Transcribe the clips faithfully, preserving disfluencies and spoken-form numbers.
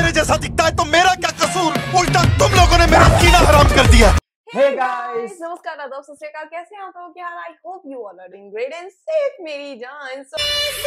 मेरे जैसा दिखता है तो मेरा क्या कसूर, उल्टा तुम लोगों ने मेरा जीना हराम कर दिया। Hey guys, नमस्कार आदाब सत श्री अकाल, कैसे हैं आप लोग? क्या हाल? I hope you all are doing great and safe मेरी जान। So,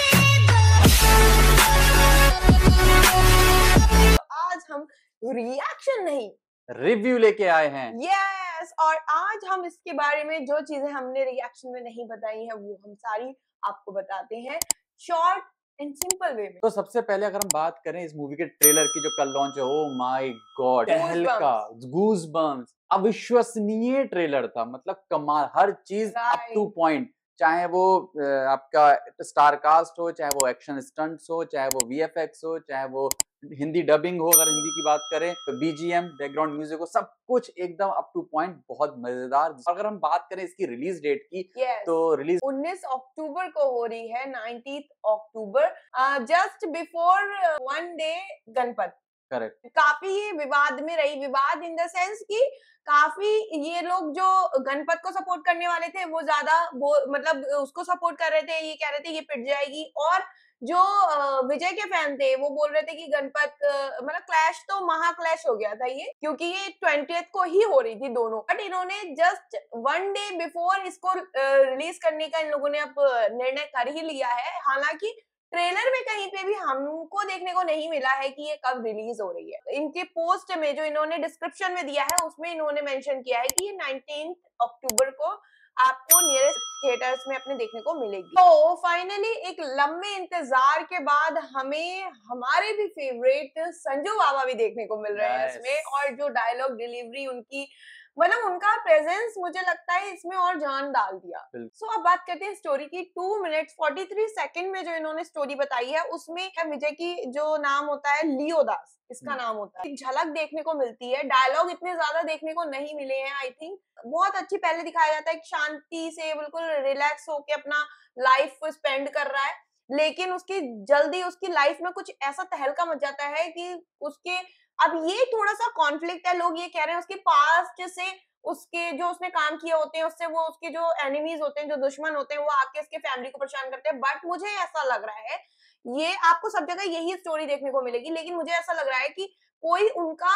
आज हम रिएक्शन नहीं रिव्यू लेके आए हैं। यस yes, और आज हम इसके बारे में जो चीजें हमने रिएक्शन में नहीं बताई हैं वो हम सारी आपको बताते हैं शॉर्ट एंड सिंपल वे में। तो सबसे पहले अगर हम बात करें इस मूवी के ट्रेलर की जो कल लॉन्च है, ओ माय गॉड, तहलका, गूज बम्स, अविश्वसनीय ट्रेलर था। मतलब कमाल, हर चीज अप टू पॉइंट, चाहे वो आपका स्टार कास्ट हो, चाहे वो एक्शन स्टंट्स हो, चाहे वो वीएफएक्स हो, चाहे वो हिंदी डबिंग हो, अगर हिंदी की बात करें तो बीजीएम, बैकग्राउंड म्यूजिक हो, सब कुछ एकदम अप टू पॉइंट, बहुत मजेदार। अगर हम बात करें इसकी रिलीज डेट की yes. तो रिलीज उन्नीस अक्टूबर को हो रही है, nineteen October, just before one day Ganapath. Correct. काफी ये विवाद में रही, विवाद इन द सेंस कि काफी ये लोग जो गणपत को सपोर्ट करने वाले थे वो ज्यादा वो मतलब उसको सपोर्ट कर रहे थे, ये कह रहे थे ये पिट जाएगी, और जो विजय के फैन थे वो बोल रहे थे कि गणपत मतलब क्लैश तो महा क्लैश हो गया था ये, क्योंकि ये ट्वेंटियथ को ही हो रही थी दोनों। बट इन्होंने जस्ट वन डे बिफोर इसको रिलीज करने का इन लोगों ने अब निर्णय कर ही लिया है। हालांकि ट्रेलर में कहीं पे भी हमको देखने को नहीं मिला है कि ये कब रिलीज हो रही है। इनके पोस्ट में जो इन्होंने डिस्क्रिप्शन में दिया है उसमें इन्होंने मेंशन किया है कि ये नाइनटीन अक्टूबर को आपको नियरेस्ट थिएटर्स में अपने देखने को मिलेगी। तो फाइनली एक लंबे इंतजार के बाद हमें हमारे भी फेवरेट संजू बाबा भी देखने को मिल रहे हैं yes. इसमें, और जो डायलॉग डिलीवरी उनकी, मतलब उनका प्रेजेंस मुझे लगता है इसमें और जान डाल दिया। सो so, अब बात करते हैं स्टोरी की। Two minute forty three second में जो इन्होंने स्टोरी बताई है उसमें विजय की जो नाम होता है लियो दास, इसका नाम होता है, झलक देखने को मिलती है। डायलॉग इतने ज्यादा देखने को नहीं मिले हैं आई थिंक। बहुत अच्छी पहले दिखाया जाता है कि शांति से बिल्कुल रिलैक्स होके अपना लाइफ स्पेंड कर रहा है, लेकिन उसकी जल्दी उसकी लाइफ में कुछ ऐसा तहलका मच जाता है कि उसके अब ये थोड़ा सा कॉन्फ्लिक्ट है। लोग ये कह रहे हैं उसके पास्ट से, उसके जो उसने काम किए होते हैं उससे, वो उसके जो एनिमीज होते हैं, जो दुश्मन होते हैं, वो आके उसके फैमिली को परेशान करते हैं। बट मुझे ऐसा लग रहा है, ये आपको सब जगह यही स्टोरी देखने को मिलेगी, लेकिन मुझे ऐसा लग रहा है कि कोई उनका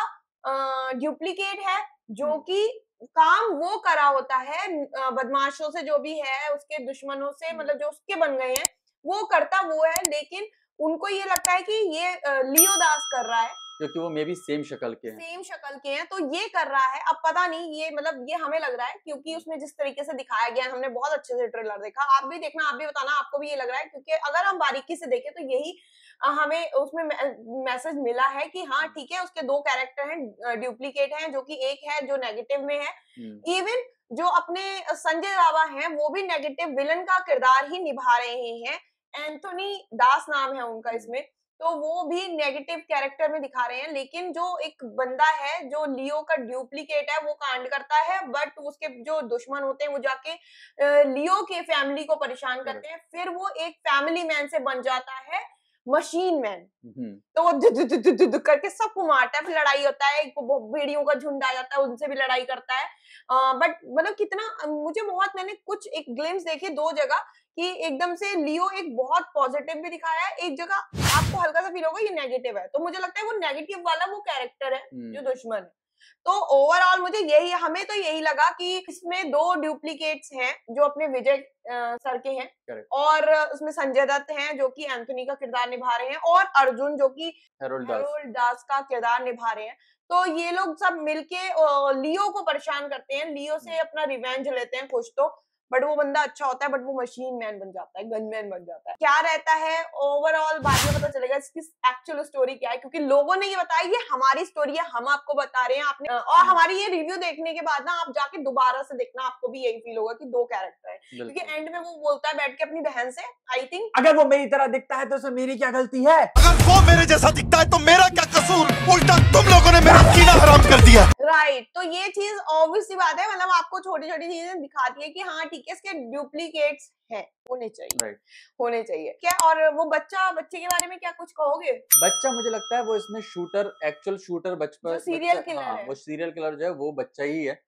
डुप्लीकेट है जो कि काम वो करा होता है बदमाशों से, जो भी है उसके दुश्मनों से, मतलब जो उसके बन गए हैं वो करता वो है, लेकिन उनको ये लगता है कि ये लियो दास कर रहा है क्योंकि वो मे भी सेम शक्ल के हैं सेम शक्ल के हैं तो ये कर रहा है। अब पता नहीं, ये मतलब ये हमें लग रहा है क्योंकि उसमें जिस तरीके से दिखाया गया, हमने बहुत अच्छे से ट्रेलर देखा। आप भी देखना, आप भी बताना आपको भी ये लग रहा है, क्योंकि अगर हम बारीकी से देखें तो यही हमें उसमें मैसेज मिला है कि हाँ ठीक है, उसके दो कैरेक्टर हैं, डुप्लीकेट हैं, जो कि एक है जो नेगेटिव में है। इवन जो अपने संजय बाबा हैं वो भी नेगेटिव विलन का किरदार ही निभा रहे हैं। एंथोनी दास नाम है उनका इसमें, तो वो भी नेगेटिव कैरेक्टर में दिखा रहे हैं। लेकिन जो एक बंदा है जो लियो का डुप्लीकेट है वो कांड करता है, बट उसके जो दुश्मन होते हैं वो जाके लियो के फैमिली को परेशान करते हैं। फिर वो एक फैमिली मैन से बन जाता है मशीन मैन, तो वो दु, दु, दु, दु, दु, दु करके सबको मारता है, फिर लड़ाई होता है, भेड़ियों का झुंड आ जाता है, उनसे भी लड़ाई करता है। बट मतलब कितना मुझे बहुत मैंने कुछ एक ग्लिम्स देखी दो जगह कि एकदम से लियो एक बहुत पॉजिटिव भी दिखाया है, एक जगह आपको हल्का सा फील होगा ये नेगेटिव है, तो मुझे लगता है वो नेगेटिव वाला वो कैरेक्टर है जो दुश्मन है। तो ओवरऑल मुझे यही हमें तो यही लगा कि इसमें दो डुप्लीकेट्स हैं जो अपने विजय सर के हैं Correct. और उसमें संजय दत्त हैं जो कि एंथोनी का किरदार निभा रहे हैं, और अर्जुन जो कि हेरोल्ड दास।, दास का किरदार निभा रहे हैं। तो ये लोग सब मिलके लियो को परेशान करते हैं, लियो से अपना रिवेंज लेते हैं कुछ तो, बट वो बंदा अच्छा होता है, बट वो मशीन मैन बन जाता है, गनमैन बन जाता है। क्या रहता है ओवरऑल बाद में पता चलेगा इसकी एक्चुअल स्टोरी क्या है, क्योंकि लोगों ने ये बताया ये हमारी स्टोरी है, हम आपको बता रहे हैं आपने, और हमारी ये रिव्यू देखने के बाद ना आप जाके दोबारा से देखना, आपको भी यही फील होगा कि दो कैरेक्टर है, क्योंकि एंड में वो बोलता है बैठ के अपनी बहन से, आई थिंक अगर वो मेरी तरह दिखता है तो उसमें मेरी क्या गलती है, अगर वो मेरे जैसा दिखता है तो मेरा क्या कसूर, उल्टा तुम लोगों ने मेरा जीना हराम कर दिया। राइट, तो ये चीज ऑब्वियस सी बात है, मतलब आपको छोटी छोटी चीजें दिखाती है कि हाँ ठीक है इसके डुप्लीकेट्स हैं, होने चाहिए right. होने चाहिए क्या। और वो बच्चा बच्चे के बारे में क्या कुछ कहोगे? बच्चा मुझे लगता है वो इसमें शूटर, एक्चुअल शूटर बचपन सीरियल किलर हाँ, है, वो सीरियल किलर जो है वो बच्चा ही है।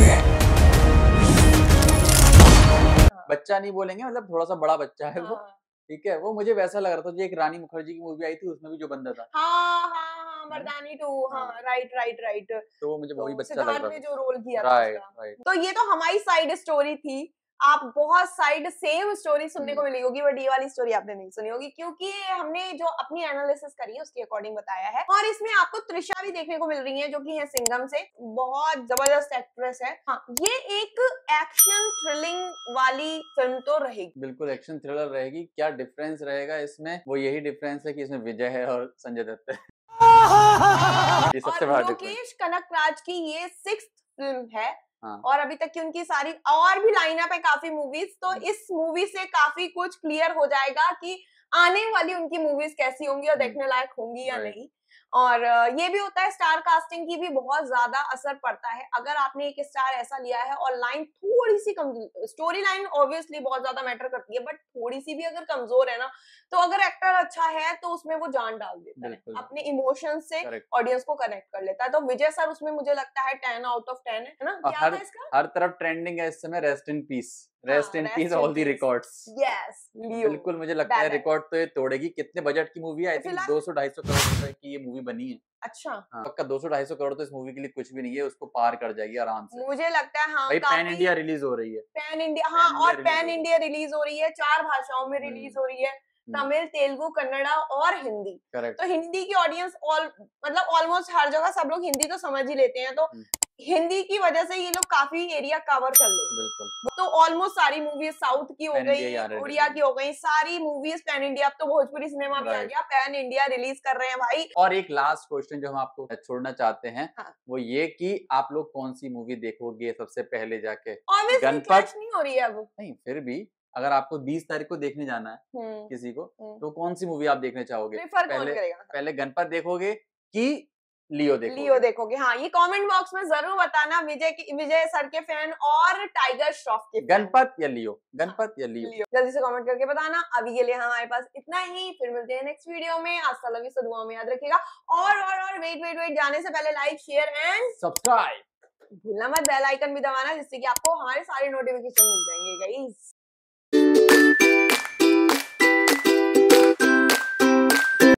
हाँ। बच्चा नहीं बोलेंगे, मतलब थोड़ा सा बड़ा बच्चा है हाँ। वो ठीक है, वो मुझे वैसा लग रहा था जो एक रानी मुखर्जी की मूवी आई थी उसमें भी जो बंदा था हाँ हाँ मर्दानी टू, हाँ हाँ। Right right right. तो वो मुझे वही तो बच्चा लग सिद्धार्थ रहा ने था। जो रोल किया था राइट उसका। राइट। तो ये तो हमारी साइड स्टोरी थी। आप बहुत साइड सेम स्टोरी सुनने को हम्म। मिली होगी, बट ये वाली स्टोरी आपने नहीं सुनी होगी, क्योंकि हमने जो अपनी एनालिसिस करी है उसके अकॉर्डिंग बताया है। और इसमें आपको त्रिशा भी देखने को मिल रही है, जो कि है सिंघम से, बहुत जबरदस्त एक्ट्रेस है। हाँ, ये एक एक्शन थ्रिलिंग वाली फिल्म तो रहेगी। बिल्कुल एक्शन थ्रिलर रहेगी। क्या डिफरेंस रहेगा इसमें? वो यही डिफरेंस है कि इसमें विजय है और संजय दत्त है। ये सबसे और बड़ा डिफरेंस। लोकेश कनकराज की ये सिक्स्थ फिल्म है। हाँ। और अभी तक की उनकी सारी और भी लाइनअप है काफी मूवीज, तो हम्म। इस मूवी से काफी कुछ क्लियर हो जाएगा कि आने वाली उनकी मूवीज कैसी होंगी और हम्म। देखने लायक होंगी या राइट। नहीं। और अ, ये भी होता है, स्टार कास्टिंग की भी बहुत ज्यादा असर पड़ता है। अगर आपने एक स्टार ऐसा लिया है और लाइन थोड़ी सी कमजोर, स्टोरी लाइन ऑब्वियसली बहुत ज्यादा मैटर करती है, बट थोड़ी सी भी अगर कमजोर है ना, तो अगर एक्टर अच्छा है तो उसमें वो जान डाल देता है, बिल्कुल। अपने इमोशन से करेक्ट। ऑडियंस को कनेक्ट कर लेता है। तो विजय सर उसमें मुझे लगता है टेन आउट ऑफ टेन है है ना? और क्या हर था इसका? हर तरफ ट्रेंडिंग है इस समय, rest in peace, rest in peace all the records. Yes, Leo. बिल्कुल मुझे लगता है Badass। रिकॉर्ड तो ये तोड़ेगी। कितने बजट की मूवी है? आई थिंक फिलहाल- दो सौ ढाई सौ करोड़ रुपए की ये मूवी बनी है। अच्छा, हाँ, पक्का दो सौ ढाई सौ करोड़ तो इस मूवी के लिए कुछ भी नहीं है, उसको पार कर जाएगी आराम से। मुझे लगता है हाँ भाई पैन काफी इंडिया रिलीज हो रही है। पैन इंडिया, हाँ, पैन इंडिया और रिलीज पैन हो रही है। इंडिया रिलीज हो रही है, चार भाषाओं में हम्म। रिलीज हो रही है, हम्म। तमिल, तेलुगु, कन्नड़ा और हिंदी। करेक्ट। तो हिंदी की ऑडियंस ऑल मतलब ऑलमोस्ट हर जगह सब लोग हिंदी तो समझ ही लेते हैं, तो हम्म। हिंदी की वजह से ये लोग काफी एरिया कवर कर लेते हैं। बिल्कुल। तो ऑलमोस्ट सारी मूवीज साउथ की हो पैन इंडिया गई, ही आ रही है उड़िया रिलीज। की हो गई, सारी मूवीज पैन इंडिया। अब तो भोजपुरी सिनेमा भी आ राइट। गया, पैन इंडिया रिलीज कर रहे हैं भाई। और एक लास्ट क्वेश्चन जो हम आपको छोड़ना चाहते हैं, हाँ। वो ये कि आप लोग कौन सी मूवी देखोगे सबसे पहले जाके? ऑब्वियसली गणपत क्लैश नहीं हो रही है अब। नहीं, फिर भी अगर आपको बीस तारीख को देखने जाना है हम्म, किसी को, हम्म। तो कौन सी मूवी आप देखने चाहोगे? प्रेफर कौन पहले करेगा? पहले गणपत देखोगे कि लियो देखोगे? लियो देखोगे, हाँ, ये कमेंट बॉक्स में जरूर बताना। विजय की विजय सर के फैन और टाइगर श्रॉफ के फैन। गणपत या लियो? गणपत या लियो? लियो। जल्दी से कमेंट करके बताना। अभी के लिए हमारे पास इतना ही, फिर मिलते हैं नेक्स्ट वीडियो में। आज तक लवी दुआ में याद रखिएगा। और और और वेट वेट वेट जाने से पहले लाइक शेयर एंड सब्सक्राइब भूलना मत, बेल आइकन भी दबाना, जिससे कि आपको हमारे सारे नोटिफिकेशन मिल जाएंगे गाइस।